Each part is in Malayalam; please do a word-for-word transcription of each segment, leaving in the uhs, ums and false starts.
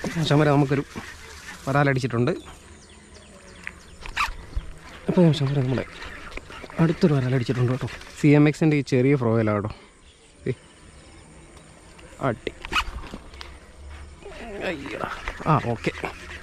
ആശാൻ വരെ നമുക്കൊരു വരാലടിച്ചിട്ടുണ്ട്. അപ്പോൾ ആശാൻ വരെ നമ്മുടെ അടുത്തൊരു വരാലടിച്ചിട്ടുണ്ട് കേട്ടോ. സി എം എക്സിൻ്റെ ഈ ചെറിയ ഫ്രോയിലാണ് കേട്ടോ. അടി അയ്യടാ. ആ ഓക്കെ.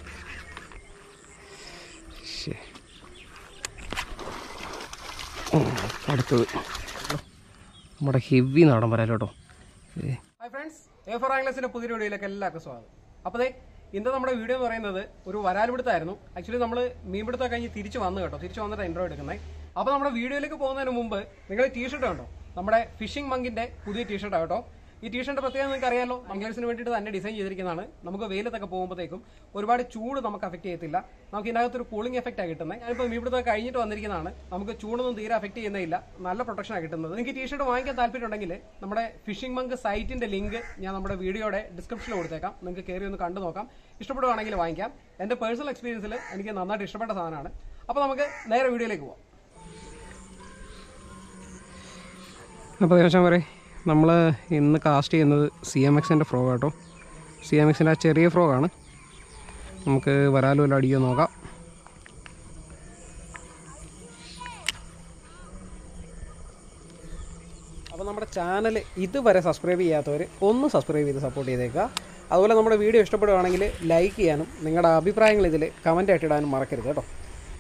അടുത്തത് നമ്മുടെ ഹെവി നാടൻ വരാലോ കേട്ടോ. ഹായ് ഫ്രണ്ട്സ്, എ ഫോർ ആംഗ്ലേഴ്സിൻ്റെ പുതിയ വീഡിയോയിലേക്ക് എല്ലാവർക്കും സ്വാഗതം. അപ്പോൾ അതെ, ഇന്ന് നമ്മുടെ വീഡിയോ എന്ന് പറയുന്നത് ഒരു വരാൽപിടുത്തമായിരുന്നു. ആക്ച്വലി നമ്മൾ മീൻപിടുത്തം കഴിഞ്ഞ് തിരിച്ച് വന്നു കേട്ടോ. തിരിച്ച് വന്നിട്ട് ഇൻട്രോ എടുക്കുന്നത്. അപ്പോൾ നമ്മുടെ വീഡിയോയിലേക്ക് പോകുന്നതിന് മുമ്പ് നിങ്ങൾ ടീഷർട്ട് കണ്ടോ? നമ്മുടെ ഫിഷിംഗ് മങ്കിൻ്റെ പുതിയ ടീഷർട്ടാണ് കേട്ടോ. ഈ ടീഷർട്ട് പ്രത്യേകം നിങ്ങൾക്ക് അറിയാമല്ലോ, ആംഗ്ലേഴ്സിന് വേണ്ടിയിട്ട് തന്നെ ഡിസൈൻ ചെയ്തിരിക്കുന്നതാണ്. നമുക്ക് വെയിലത്തൊക്കെ പോകുമ്പോഴത്തേക്കും ഒരുപാട് ചൂട് നമുക്ക് അഫക്റ്റ് ചെയ്യത്തില്ല. നമുക്ക് ഇതിനകത്തൊരു കൂളിംഗ് എഫക്റ്റാണ് കിട്ടുന്നത്. ഞാനിപ്പോൾ മീൻപിടുത്തം കഴിഞ്ഞിട്ട് വന്നിരിക്കുന്നതാണ്. നമുക്ക് ചൂടൊന്നും തീരെ അഫക്റ്റ് ചെയ്യുന്നില്ല, നല്ല പ്രൊട്ടക്ഷനാണ് കിട്ടുന്നത്. നിങ്ങൾക്ക് ഈ ടീഷർട്ട് വാങ്ങിക്കാൻ താല്പര്യമുണ്ടെങ്കിൽ നമ്മുടെ ഫിഷിംഗ് മങ്ക് സൈറ്റിൻ്റെ ലിങ്ക് ഞാൻ നമ്മുടെ വീഡിയോയുടെ ഡിസ്ക്രിപ്ഷനിൽ കൊടുത്തേക്കാം. നിങ്ങൾക്ക് കയറി ഒന്ന് കണ്ടു നോക്കാം. ഇഷ്ടപ്പെടുവാണെങ്കിൽ വാങ്ങിക്കാം. എൻ്റെ പേഴ്സണൽ എക്സ്പീരിയൻസിൽ എനിക്ക് നന്നായിട്ട് ഇഷ്ടപ്പെട്ട സാധനമാണ്. അപ്പോൾ നമുക്ക് നേരെ വീഡിയോയിലേക്ക് പോവാം. അപ്പോൾ ഏകദേശം വരെ നമ്മൾ ഇന്ന് കാസ്റ്റ് ചെയ്യുന്നത് സി എം എക്സിൻ്റെ ഫ്രോ കേട്ടോ. സി എം എക്സിൻ്റെ ആ ചെറിയ ഫ്രോ ആണ്. നമുക്ക് വരാലും വല്ല അടിയോ നോക്കാം. അപ്പോൾ നമ്മുടെ ചാനൽ ഇതുവരെ സബ്സ്ക്രൈബ് ചെയ്യാത്തവർ ഒന്ന് സബ്സ്ക്രൈബ് ചെയ്ത് സപ്പോർട്ട് ചെയ്തേക്കുക. അതുപോലെ നമ്മുടെ വീഡിയോ ഇഷ്ടപ്പെടുകയാണെങ്കിൽ ലൈക്ക് ചെയ്യാനും നിങ്ങളുടെ അഭിപ്രായങ്ങൾ ഇതിൽ കമൻ്റ് ആയിട്ട് ഇടാനും മറക്കരുത് കേട്ടോ.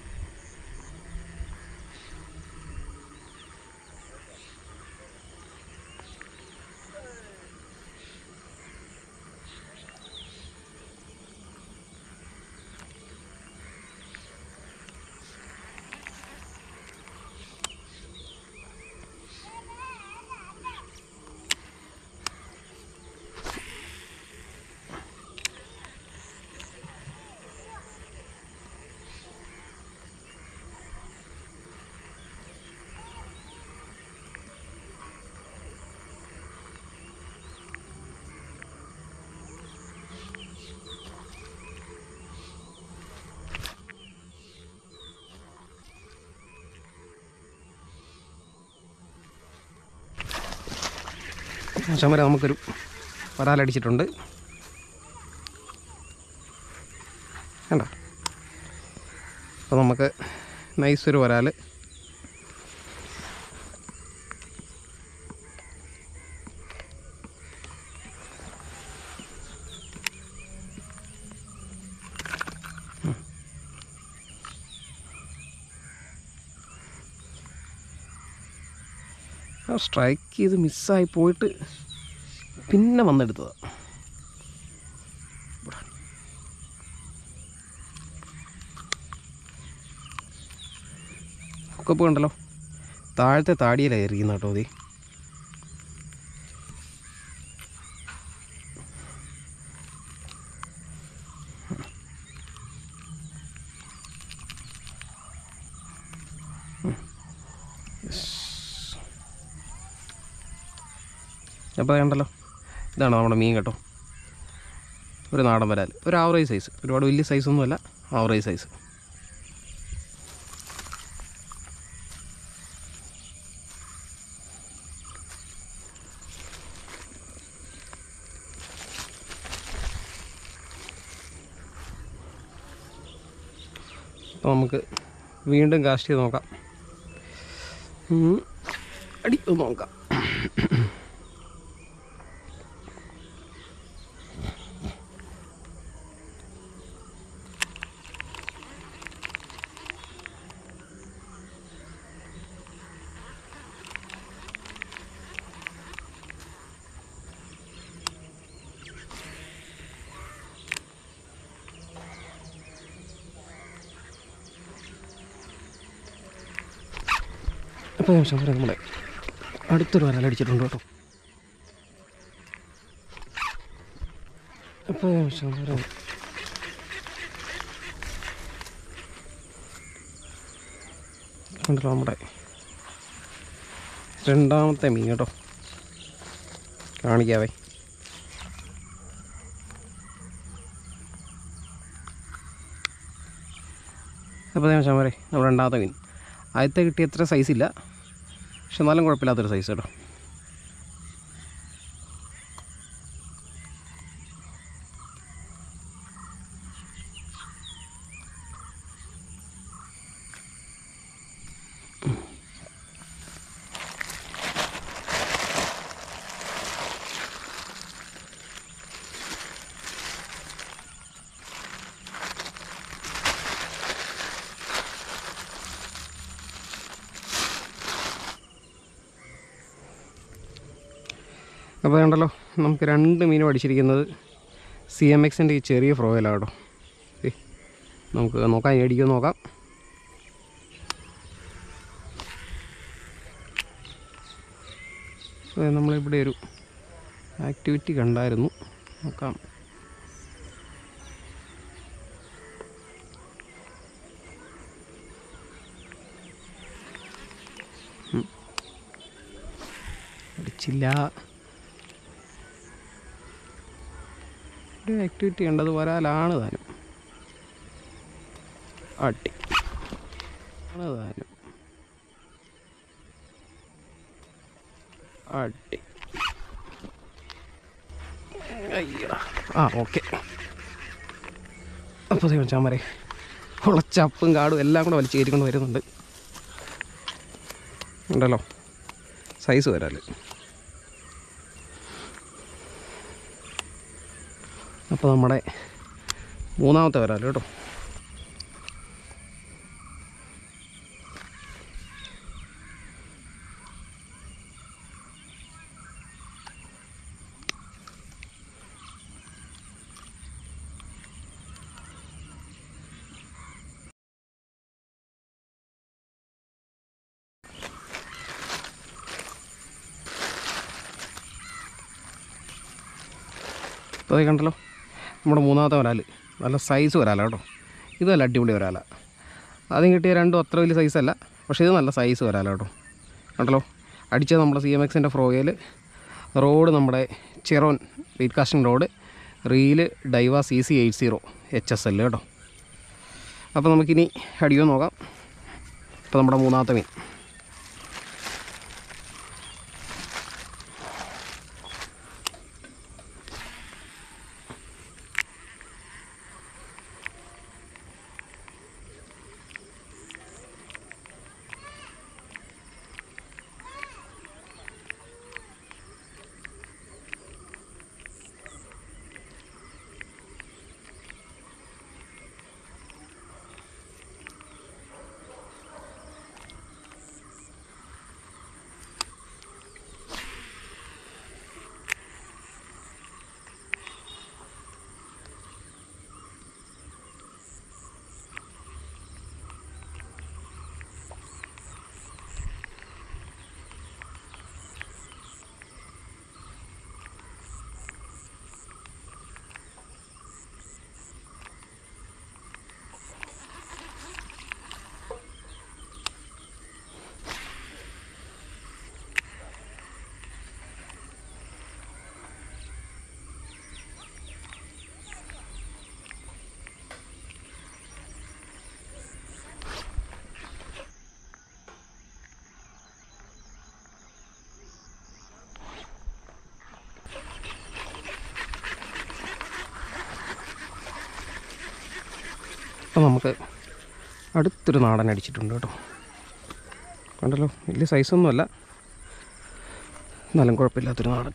ആശാൻ വരെ നമുക്കൊരു വരാലടിച്ചിട്ടുണ്ട്. കണ്ടോ? അപ്പോൾ നമുക്ക് നൈസൊരു വരാൽ. സ്ട്രൈക്ക് ചെയ്ത് മിസ്സായി പോയിട്ട് പിന്നെ വന്നെടുത്തതാണ്. ഒക്കെ ഉണ്ടല്ലോ, താഴത്തെ താടിയിലാണ് എറിയുന്ന കേട്ടോ. മതി അപ്പോൾ കണ്ടല്ലോ, ഇതാണ് നമ്മുടെ മീൻ കേട്ടോ. ഒരു നാടൻ വരാൽ, ഒരു ആവറേജ് സൈസ്, ഒരുപാട് വലിയ സൈസൊന്നുമല്ല, ആവറേജ് സൈസ്. അപ്പോൾ നമുക്ക് വീണ്ടും കാസ്റ്റ് ചെയ്ത് നോക്കാം. അടി നോക്കാം. അപ്പോൾ ആശാൻ വരെ നമ്മുടെ അടുത്തൊരു വരാലടിച്ചിട്ടുണ്ട് കേട്ടോ. അപ്പോൾ ആശാൻ വരെ കണ്ടല്ലോ നമ്മുടെ രണ്ടാമത്തെ മീൻ കേട്ടോ. കാണിക്കാവേ. അപ്പോൾ ആശാൻ വരെ നമ്മുടെ രണ്ടാമത്തെ മീൻ. ആദ്യത്തെ കിട്ടിയ അത്ര സൈസില്ല, പക്ഷെ എന്നാലും കുഴപ്പമില്ലാത്തൊരു സൈസ് കേട്ടോ. അപ്പോൾ കണ്ടല്ലോ, നമുക്ക് രണ്ട് മീനും അടിച്ചിരിക്കുന്നത് സി എം എക്സിൻ്റെ ഈ ചെറിയ ഫ്രോയിലാണ് കേട്ടോ. നമുക്ക് നോക്കാം, ഇനി അടിക്കുമെന്ന് നോക്കാം. നമ്മളിവിടെ ഒരു ആക്ടിവിറ്റി കണ്ടായിരുന്നു, നോക്കാം. അടിച്ചില്ല. ഒരു ആക്ടിവിറ്റി കണ്ടത് വരാലാണ് താനും. അടി ആണ് താനും. അടി. അയ്യോ, ആ ഓക്കെ. അപ്പോൾ ചാമരെ ഉള്ള ചപ്പും കാടും എല്ലാം കൂടെ വലിച്ച് കയറ്റിക്കൊണ്ട് വരുന്നുണ്ട്. ഉണ്ടല്ലോ സൈസ് വരാല്. അപ്പോൾ നമ്മുടെ മൂന്നാമത്തെ വരാല് കേട്ടോ. അപ്പോൾ അത് കണ്ടല്ലോ, നമ്മുടെ മൂന്നാമത്തെ വരാൽ നല്ല സൈസ് വരാല കേട്ടോ. ഇത് നല്ല അടിപൊളി വരാല. ആദ്യം കിട്ടിയ രണ്ടും അത്ര വലിയ സൈസല്ല, പക്ഷേ ഇത് നല്ല സൈസ് വരാല കേട്ടോ. കണ്ടല്ലോ, അടിച്ചത് നമ്മുടെ സി എം എക്സിൻ്റെ ഫ്രോയിൽ. റോഡ് നമ്മുടെ ചെറോൻ baitcasting rod. Reel Daiwa C C eight zero H S L കേട്ടോ. അപ്പോൾ നമുക്കിനി അടിയോ നോക്കാം. അപ്പോൾ നമ്മുടെ മൂന്നാമത്തെ മീൻ അപ്പോൾ നമുക്ക് അടുത്തൊരു നാടൻ അടിച്ചിട്ടുണ്ട് കേട്ടോ. കണ്ടല്ലോ, വലിയ സൈസൊന്നുമല്ല, എന്നാലും കുഴപ്പമില്ലാത്തൊരു നാടൻ.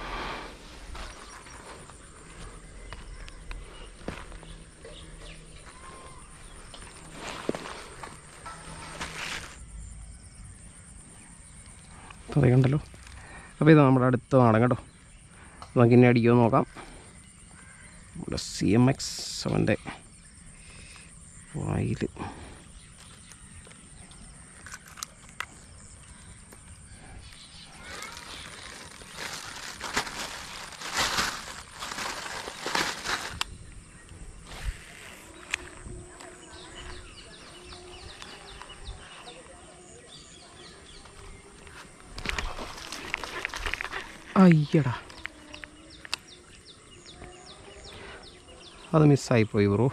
അത് കണ്ടല്ലോ. അപ്പോൾ ഇതാണ് നമ്മുടെ അടുത്ത നാടൻ കേട്ടോ. നമുക്ക് ഇനി അടിക്കുമോ നോക്കാം. നമ്മുടെ സി എം എക്സ് സെവൻ്റെ വായിൽ അയ്യടാ, അത് മിസ്സായിപ്പോയി ബ്രോ.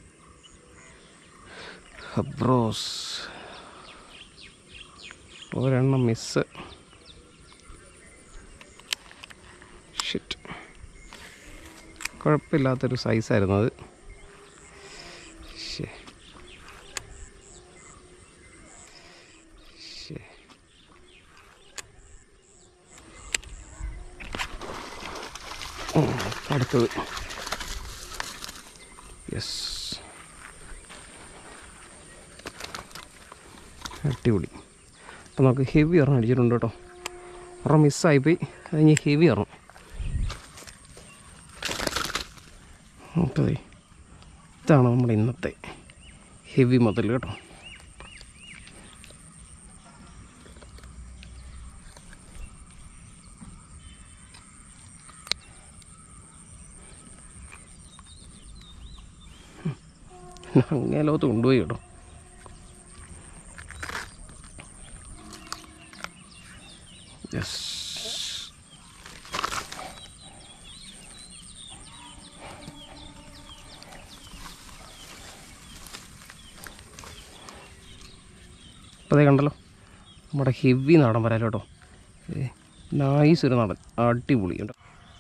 ബ്രോസ് ഒരെണ്ണം മിസ്. ഷിറ്റ്, കുഴപ്പമില്ലാത്തൊരു സൈസായിരുന്നു അത്. ശേ ശേ അടുത്തത്. യെസ്, അടിപൊളി. അപ്പോൾ നമുക്ക് ഹെവി ഒരെണ്ണം അടിച്ചിട്ടുണ്ട് കേട്ടോ. ഒരെണ്ണം മിസ്സായിപ്പോയി, അത് ഇനി ഹെവി ഒരെണ്ണം. അപ്പോൾ ഇതാണ് നമ്മുടെ ഇന്നത്തെ ഹെവി മുതൽ കേട്ടോ. അങ്ങേലോത്ത് കൊണ്ടുപോയി കേട്ടോ. യെസ്, അപ്പോൾ അതേ കണ്ടല്ലോ നമ്മുടെ ഹെവി നാടൻ വരാലോ കേട്ടോ. നൈസ് ഒരു നാടൻ, അടിപൊളി കേട്ടോ.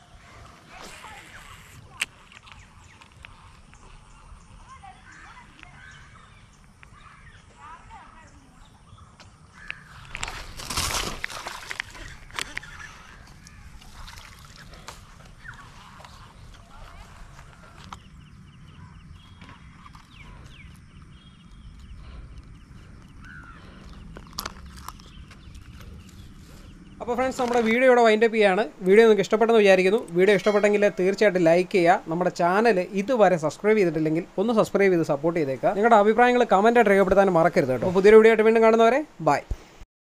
അപ്പോൾ ഫ്രണ്ട്സ്, നമ്മുടെ വീഡിയോ ഇവിടെ വൈൻഡപ്പ് ചെയ്യാണ്. വീഡിയോ നിങ്ങൾക്ക് ഇഷ്ടപ്പെട്ടെന്ന് വിചാരിക്കുന്നു. വീഡിയോ ഇഷ്ടപ്പെട്ടെങ്കിൽ തീർച്ചയായിട്ടും ലൈക്ക് ചെയ്യുക. നമ്മുടെ ചാനൽ ഇതുവരെ സബ്സ്ക്രൈബ് ചെയ്തിട്ടില്ലെങ്കിൽ ഒന്ന് സബ്സ്ക്രൈബ് ചെയ്ത് സപ്പോർട്ട് ചെയ്തേക്കുക. നിങ്ങളുടെ അഭിപ്രായങ്ങൾ കമൻറ്റായിട്ട് രേഖപ്പെടുത്താനും മറക്കരുത് കേട്ടോ. പുതിയൊരു വീഡിയോ ആയിട്ട് വീണ്ടും കാണുന്നവരെ ബൈ.